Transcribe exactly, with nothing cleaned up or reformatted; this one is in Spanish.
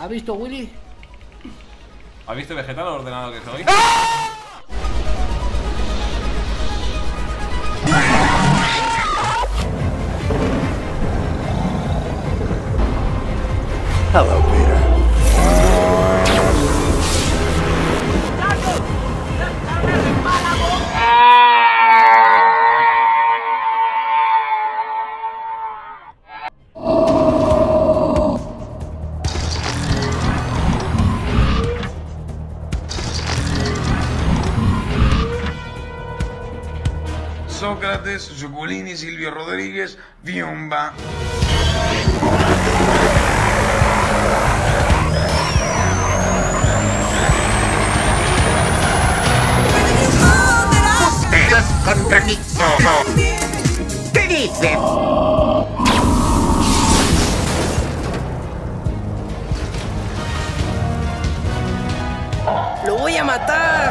¿Ha visto Willy? ¿Ha visto vegetal o ordenado que soy? Hello, Peter. Sócrates, Zuculini, Silvio Rodríguez, Biomba. Ustedes contra mí. ¿Qué dice? ¡Lo voy a matar!